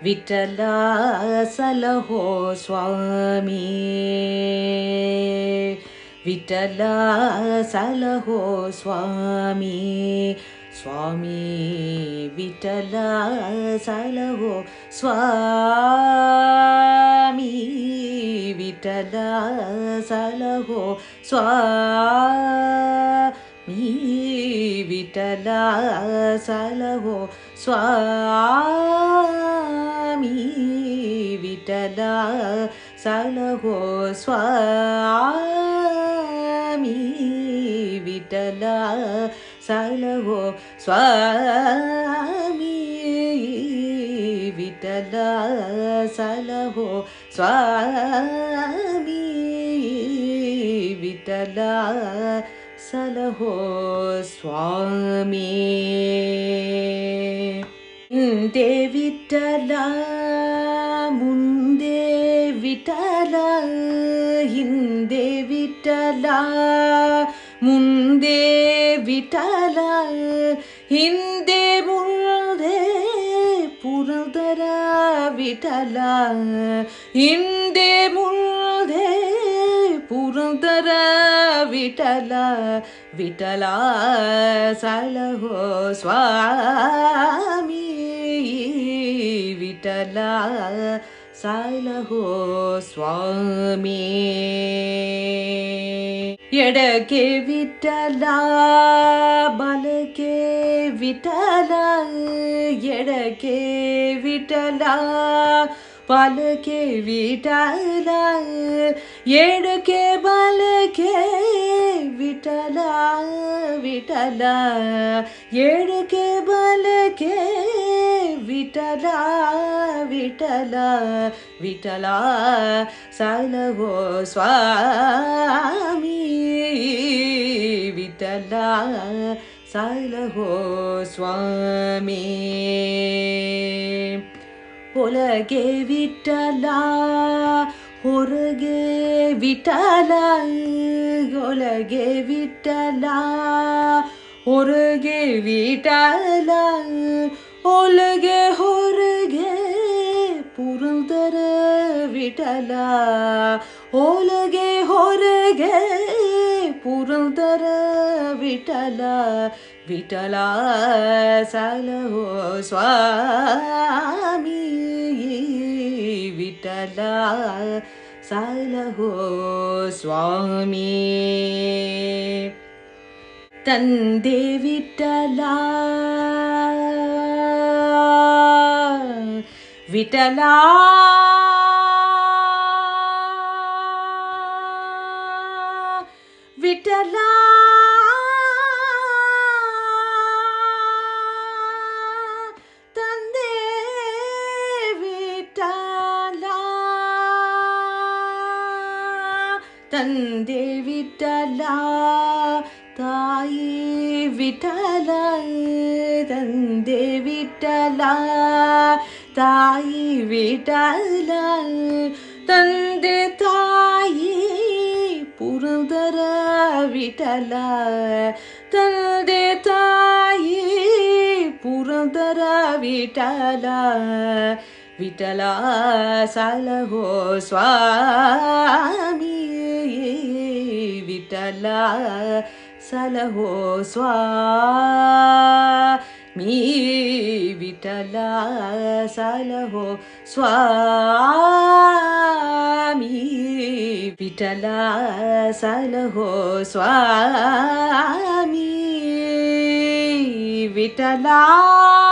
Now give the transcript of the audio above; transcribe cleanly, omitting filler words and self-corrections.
विठला सलहो स्वामी विठला सलहो स्वामी स्वामी विठला सलहो स्वामी विठला सलहो स्वामी विठला सलहो स्वामी विठला सलहो स्वामी विठला सलहो स्वामी विठला सलहो स्वामी विठला सलहो स्वामी ಹಿಂದೆ ವಿಠಲ ಮುಂದೆ ವಿಠಲ ಹಿಂದೆ ವಿಠಲ ಮುಂದೆ ವಿಠಲ ಹಿಂದೆ ಮುಂದೆ ಪುರಂದರ ವಿಠಲ ಹಿಂದೆ ಮುಂದೆ ಪುರಂದರ ವಿಠಲ ವಿಠಲ ಸಲಹೋ ಸ್ವಾಮಿ ವಿಠಲ ಸಲಹೋ ಸ್ವಾಮಿ ಎಡಕ್ಕೆ ವಿಠಲ ಬಲಕ್ಕೆ ವಿಠಲ ಎಡಕ್ಕೆ ವಿಠಲ ಬಲಕ್ಕೆ ವಿಠಲ ಎಡಕ್ಕೆ ಬಲಕ್ಕೆ ವಿಠಲ ವಿಠಲ ಎಡಕ್ಕೆ ಬಲಕ್ಕೆ ವಿಠಲ ವಿಠಲ ವಿಠಲ ಸಲಹೋ ಸ್ವಾಮಿ ವಿಠಲ ಸಲಹೋ ಸ್ವಾಮಿ ಒಳಗೆ ವಿಠಲ ಹೊರಗೆ ವಿಠಲ ಒಳಗೆ ವಿಠಲ ಹೊರಗೆ ವಿಠಲ ಒಳಗೆ ಹೊರಗೆ ಪುರಂದರ ವಿಠಲ ಒಳಗೆ ಹೊರಗೆ ಪುರಂದರ ವಿಠಲ ವಿಠಲ ಸಲಹೋ ಸ್ವಾಮಿ ವಿಠಲ ಸಲಹೋ ಸ್ವಾಮಿ ತಂದೆ ವಿಠಲ ವಿಠಲ ವಿಠಲ ತಂದೆ ವಿಠಲ ತಂದೆ ವಿಠಲ ತಾಯಿ ವಿಠಲ ತಂದೆ ವಿಠಲ ತಾಯಿ ವಿಠಲ ತಂದೆ ತಾಯಿ ಪುರಂದರ ವಿಠಲ ತಂದೆ ತಾಯಿ ಪುರಂದರ ವಿಠಲ ವಿಠಲ ಸಲಹೋ ಸ್ವಾಮಿ ವಿಠಲ ಸಲಹೋ ಸ್ವಾಮಿ ವಿಠಲ ಸಲಹೋ ಸ್ವಾಮಿ ವಿಠಲ ಸಲಹೋ ಸ್ವಾಮಿ ವಿಠಲ